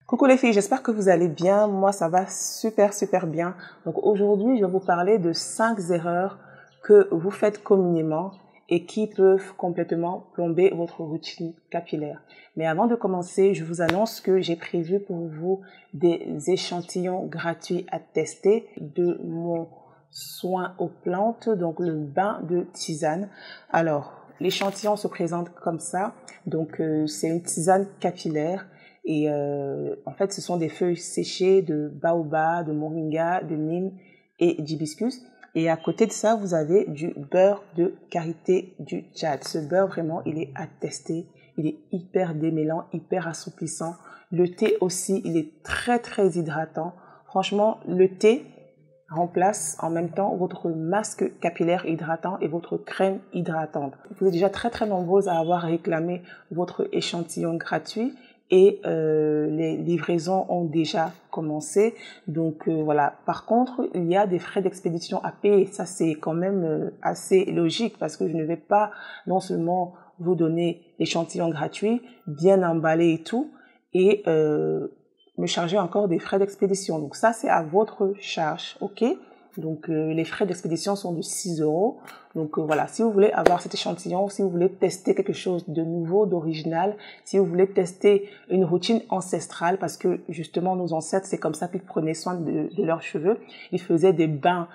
Coucou les filles, j'espère que vous allez bien. Moi, ça va super bien. Donc aujourd'hui, je vais vous parler de 5 erreurs que vous faites communément et qui peuvent complètement plomber votre routine capillaire. Mais avant de commencer, je vous annonce que j'ai prévu pour vous des échantillons gratuits à tester de mon soin aux plantes, donc le bain de tisane. Alors, l'échantillon se présente comme ça. Donc, c'est une tisane capillaire. Et en fait, ce sont des feuilles séchées de baobab, de moringa, de nîmes et d'hibiscus. Et à côté de ça, vous avez du beurre de karité du Tchad. Ce beurre, vraiment, il est à tester. Il est hyper démêlant, hyper assouplissant. Le thé aussi, il est très hydratant. Franchement, le thé remplace en même temps votre masque capillaire hydratant et votre crème hydratante. Vous êtes déjà très nombreuses à avoir réclamé votre échantillon gratuit. Et les livraisons ont déjà commencé. Donc voilà. Par contre, il y a des frais d'expédition à payer. Ça, c'est quand même assez logique parce que je ne vais pas non seulement vous donner l'échantillon gratuit, bien emballé et tout, et me charger encore des frais d'expédition. Donc ça, c'est à votre charge, ok? Donc les frais d'expédition sont de 6 €. Donc voilà, si vous voulez avoir cet échantillon, si vous voulez tester quelque chose de nouveau, d'original, si vous voulez tester une routine ancestrale, parce que justement nos ancêtres, c'est comme ça qu'ils prenaient soin de leurs cheveux. Ils faisaient des bains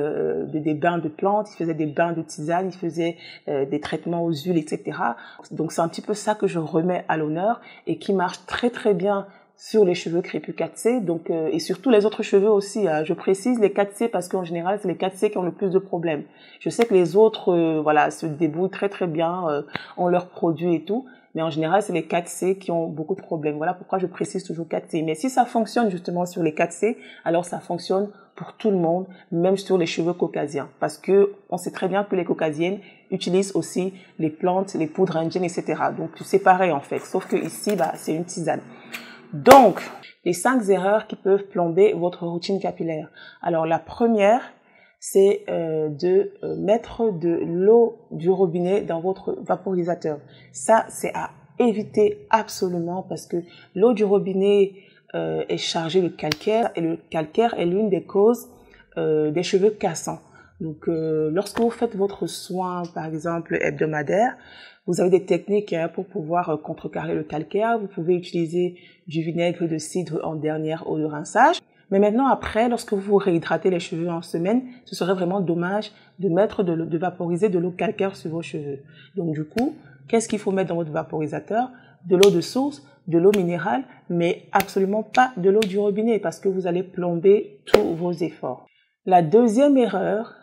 de plantes, ils faisaient des bains de tisane, ils faisaient des traitements aux huiles, etc. Donc c'est un petit peu ça que je remets à l'honneur et qui marche très bien sur les cheveux crépus 4C, donc et surtout les autres cheveux aussi. Je précise les 4C parce qu'en général c'est les 4C qui ont le plus de problèmes. Je sais que les autres voilà se débrouillent très bien, ont leurs produits et tout, mais en général c'est les 4C qui ont beaucoup de problèmes. Voilà pourquoi je précise toujours 4C. Mais si ça fonctionne justement sur les 4C, alors ça fonctionne pour tout le monde, même sur les cheveux caucasiens, parce que on sait très bien que les caucasiennes utilisent aussi les plantes, les poudres indiennes, etc. Donc c'est pareil en fait, sauf que ici c'est une tisane. Donc, les 5 erreurs qui peuvent plomber votre routine capillaire. Alors, la première, c'est de mettre de l'eau du robinet dans votre vaporisateur. Ça, c'est à éviter absolument parce que l'eau du robinet est chargée de calcaire et le calcaire est l'une des causes des cheveux cassants. Donc, lorsque vous faites votre soin, par exemple, hebdomadaire, vous avez des techniques pour pouvoir contrecarrer le calcaire. Vous pouvez utiliser du vinaigre de cidre en dernière eau de rinçage. Mais maintenant, après, lorsque vous réhydratez les cheveux en semaine, ce serait vraiment dommage de mettre de vaporiser de l'eau calcaire sur vos cheveux. Donc, du coup, qu'est-ce qu'il faut mettre dans votre vaporisateur? De l'eau de source, de l'eau minérale, mais absolument pas de l'eau du robinet parce que vous allez plomber tous vos efforts. La deuxième erreur,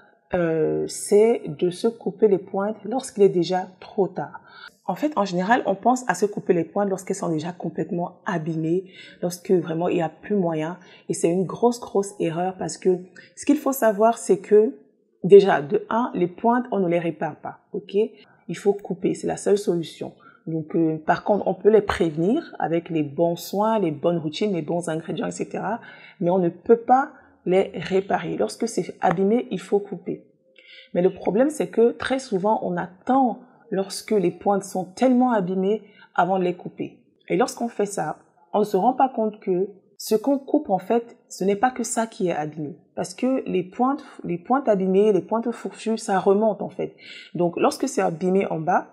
c'est de se couper les pointes lorsqu'il est déjà trop tard. En fait, en général, on pense à se couper les pointes lorsqu'elles sont déjà complètement abîmées, lorsque vraiment il n'y a plus moyen. Et c'est une grosse erreur parce que ce qu'il faut savoir, c'est que déjà, de 1, les pointes, on ne les répare pas, ok? Il faut couper, c'est la seule solution. Donc, par contre, on peut les prévenir avec les bons soins, les bonnes routines, les bons ingrédients, etc. Mais on ne peut pas les réparer. Lorsque c'est abîmé, il faut couper. Mais le problème, c'est que très souvent, on attend lorsque les pointes sont tellement abîmées avant de les couper. Et lorsqu'on fait ça, on ne se rend pas compte que ce qu'on coupe, en fait, ce n'est pas que ça qui est abîmé. Parce que les pointes abîmées, les pointes fourchues, ça remonte, en fait. Donc, lorsque c'est abîmé en bas,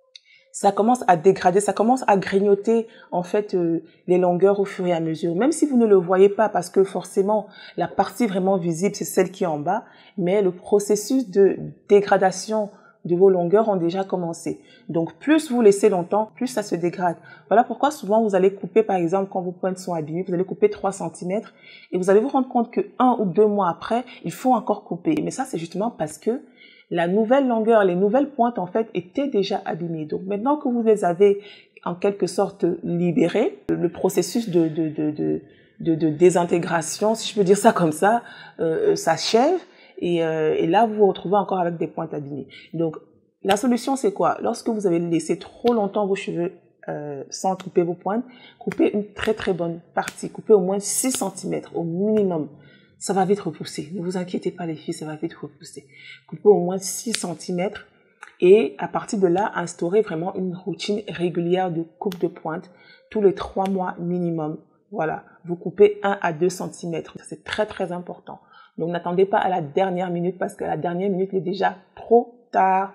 ça commence à dégrader, ça commence à grignoter en fait les longueurs au fur et à mesure. Même si vous ne le voyez pas parce que forcément la partie vraiment visible c'est celle qui est en bas, mais le processus de dégradation de vos longueurs ont déjà commencé. Donc plus vous laissez longtemps, plus ça se dégrade. Voilà pourquoi souvent vous allez couper par exemple quand vos pointes sont abîmées, vous allez couper 3 cm et vous allez vous rendre compte que 1 ou 2 mois après, il faut encore couper. Mais ça c'est justement parce que la nouvelle longueur, les nouvelles pointes, en fait, étaient déjà abîmées. Donc, maintenant que vous les avez, en quelque sorte, libérées, le processus de désintégration, si je peux dire ça comme ça, s'achève. Et là, vous vous retrouvez encore avec des pointes abîmées. Donc, la solution, c'est quoi? Lorsque vous avez laissé trop longtemps vos cheveux sans couper vos pointes, coupez une très bonne partie. Coupez au moins 6 cm au minimum. Ça va vite repousser. Ne vous inquiétez pas les filles, ça va vite repousser. Coupez au moins 6 cm et à partir de là, instaurez vraiment une routine régulière de coupe de pointe tous les 3 mois minimum. Voilà, vous coupez 1 à 2 cm. C'est très très important. Donc n'attendez pas à la dernière minute parce qu'à la dernière minute, il est déjà trop tard.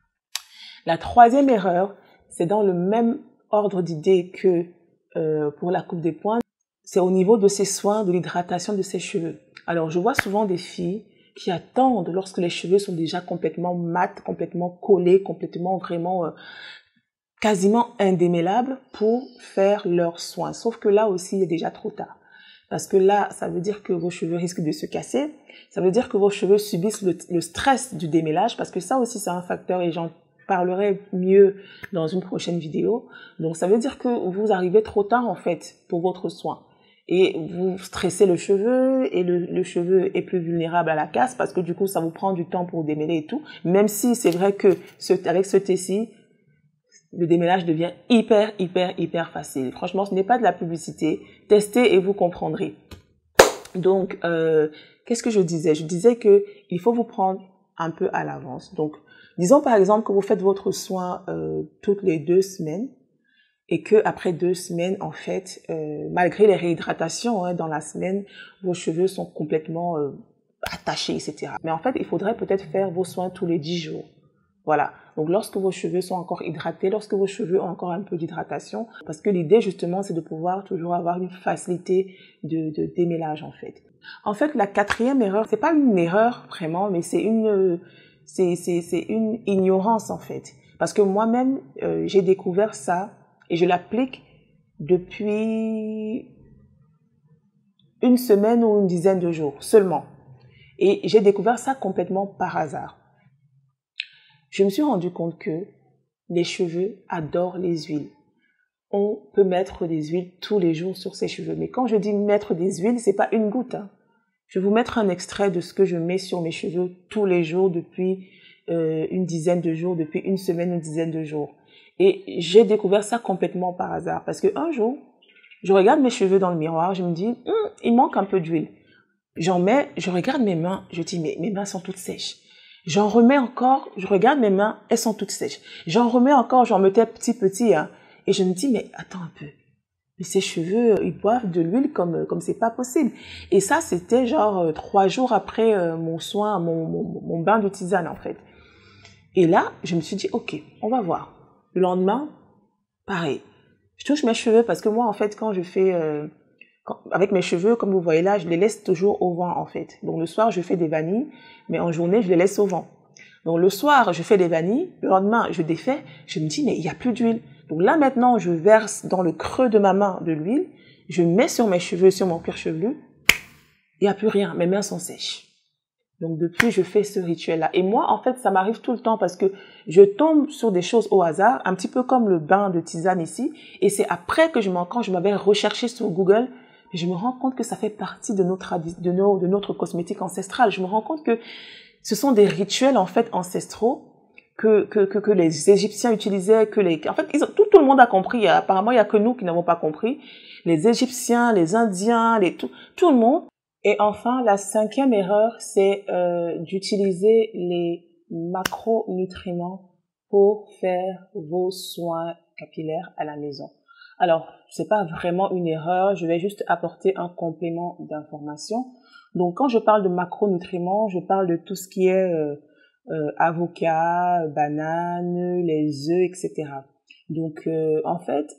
La troisième erreur, c'est dans le même ordre d'idée que pour la coupe des pointes, c'est au niveau de ses soins, de l'hydratation de ses cheveux. Alors je vois souvent des filles qui attendent lorsque les cheveux sont déjà complètement mat, complètement collés, complètement vraiment quasiment indémêlables pour faire leurs soins. Sauf que là aussi, il est déjà trop tard. Parce que là, ça veut dire que vos cheveux risquent de se casser. Ça veut dire que vos cheveux subissent le stress du démêlage, parce que ça aussi, c'est un facteur et j'en parlerai mieux dans une prochaine vidéo. Donc, ça veut dire que vous arrivez trop tard, en fait, pour votre soin. Et vous stressez le cheveu et le cheveu est plus vulnérable à la casse parce que du coup, ça vous prend du temps pour démêler et tout. Même si c'est vrai que avec ce thé-ci, le démêlage devient hyper facile. Franchement, ce n'est pas de la publicité. Testez et vous comprendrez. Donc, qu'est-ce que je disais? Je disais que il faut vous prendre un peu à l'avance. Donc, disons par exemple que vous faites votre soin toutes les 2 semaines et que après 2 semaines, en fait, malgré les réhydratations dans la semaine, vos cheveux sont complètement attachés, etc. Mais en fait, il faudrait peut-être faire vos soins tous les 10 jours. Voilà. Donc, lorsque vos cheveux sont encore hydratés, lorsque vos cheveux ont encore un peu d'hydratation, parce que l'idée, justement, c'est de pouvoir toujours avoir une facilité de démêlage, en fait. En fait, la quatrième erreur, c'est pas une erreur vraiment, mais c'est une ignorance, en fait. Parce que moi-même, j'ai découvert ça et je l'applique depuis une semaine ou une dizaine de jours seulement. Et j'ai découvert ça complètement par hasard. Je me suis rendu compte que les cheveux adorent les huiles. On peut mettre des huiles tous les jours sur ses cheveux. Mais quand je dis mettre des huiles, c'est pas une goutte. Je vais vous mettre un extrait de ce que je mets sur mes cheveux tous les jours depuis une dizaine de jours, depuis une semaine, une dizaine de jours. Et j'ai découvert ça complètement par hasard. Parce que un jour, je regarde mes cheveux dans le miroir, je me dis, il manque un peu d'huile. J'en mets, je regarde mes mains, je dis, mais mes mains sont toutes sèches. J'en remets encore, je regarde mes mains, elles sont toutes sèches. J'en remets encore, j'en mettais petit, et je me dis, mais attends un peu. Mais ces cheveux, ils boivent de l'huile comme c'est pas possible. Et ça, c'était genre 3 jours après mon soin, mon bain de tisane, en fait. Et là, je me suis dit, ok, on va voir. Le lendemain, pareil. Je touche mes cheveux parce que moi, en fait, quand je fais... avec mes cheveux, comme vous voyez là, je les laisse toujours au vent, en fait. Donc, le soir, je fais des vanilles, mais en journée, je les laisse au vent. Donc, le soir, je fais des vanilles. Le lendemain, je défais. Je me dis, mais il n'y a plus d'huile. Donc là, maintenant, je verse dans le creux de ma main de l'huile. Je mets sur mes cheveux, sur mon cuir chevelu. Il n'y a plus rien. Mes mains sont sèches. Donc, depuis, je fais ce rituel-là. Et moi, en fait, ça m'arrive tout le temps parce que je tombe sur des choses au hasard, un petit peu comme le bain de tisane ici. Et c'est après que quand je m'avais recherché sur Google, je me rends compte que ça fait partie de notre cosmétique ancestrale. Je me rends compte que ce sont des rituels, en fait, ancestraux que les Égyptiens utilisaient, en fait, tout le monde a compris. Apparemment, il y a que nous qui n'avons pas compris. Les Égyptiens, les Indiens, tout le monde. Et enfin, la 5e erreur, c'est d'utiliser les macronutriments pour faire vos soins capillaires à la maison. Alors, c'est pas vraiment une erreur, je vais juste apporter un complément d'information. Donc, quand je parle de macronutriments, je parle de tout ce qui est avocat, banane, les œufs, etc. Donc, en fait,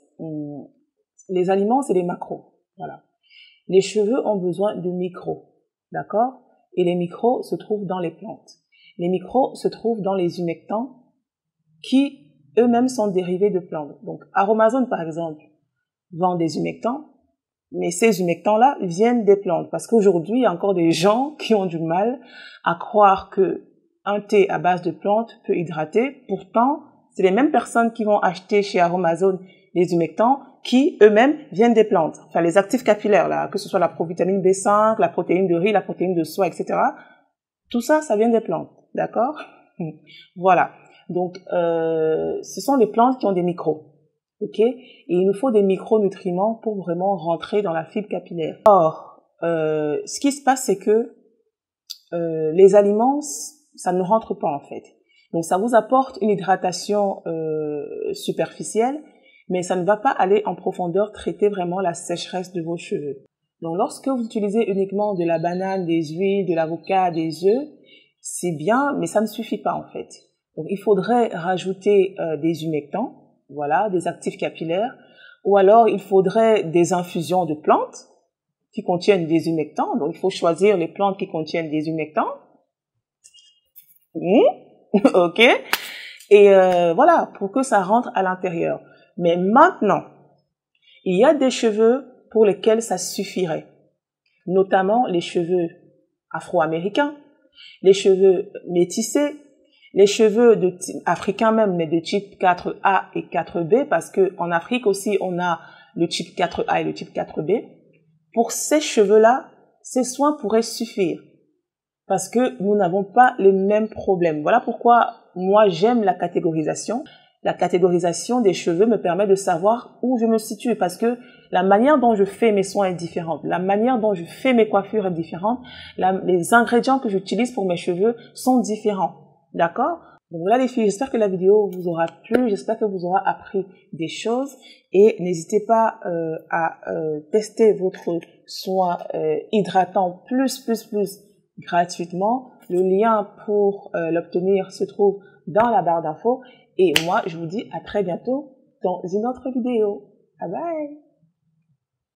les aliments, c'est des macros. Voilà. Les cheveux ont besoin de micros, d'accord? Et les micros se trouvent dans les plantes. Les micros se trouvent dans les humectants qui eux-mêmes sont dérivés de plantes. Donc, Aromazone, par exemple, vend des humectants, mais ces humectants-là viennent des plantes. Parce qu'aujourd'hui, il y a encore des gens qui ont du mal à croire que un thé à base de plantes peut hydrater. Pourtant, c'est les mêmes personnes qui vont acheter chez Aromazone les humectants qui, eux-mêmes, viennent des plantes. Enfin, les actifs capillaires, là, que ce soit la provitamine B5, la protéine de riz, la protéine de soie, etc. Tout ça, ça vient des plantes. D'accord? Voilà. Donc, ce sont les plantes qui ont des micros. Ok? Et il nous faut des micronutriments pour vraiment rentrer dans la fibre capillaire. Or, ce qui se passe, c'est que les aliments, ça ne rentre pas en fait. Donc, ça vous apporte une hydratation superficielle, mais ça ne va pas aller en profondeur traiter vraiment la sécheresse de vos cheveux. Donc, lorsque vous utilisez uniquement de la banane, des huiles, de l'avocat, des œufs, c'est bien, mais ça ne suffit pas en fait. Donc, il faudrait rajouter des humectants, voilà, des actifs capillaires, ou alors il faudrait des infusions de plantes qui contiennent des humectants. Donc, il faut choisir les plantes qui contiennent des humectants. Ok. Et voilà, pour que ça rentre à l'intérieur. Mais maintenant, il y a des cheveux pour lesquels ça suffirait, notamment les cheveux afro-américains, les cheveux métissés, les cheveux africains même, mais de type 4A et 4B, parce que en Afrique aussi, on a le type 4A et le type 4B. Pour ces cheveux-là, ces soins pourraient suffire, parce que nous n'avons pas les mêmes problèmes. Voilà pourquoi moi, j'aime la catégorisation. La catégorisation des cheveux me permet de savoir où je me situe, parce que la manière dont je fais mes soins est différente. La manière dont je fais mes coiffures est différente. Les ingrédients que j'utilise pour mes cheveux sont différents. D'accord? Donc voilà les filles, j'espère que la vidéo vous aura plu, j'espère que vous aurez appris des choses et n'hésitez pas à tester votre soin hydratant plus gratuitement. Le lien pour l'obtenir se trouve dans la barre d'infos et moi je vous dis à très bientôt dans une autre vidéo. Bye bye!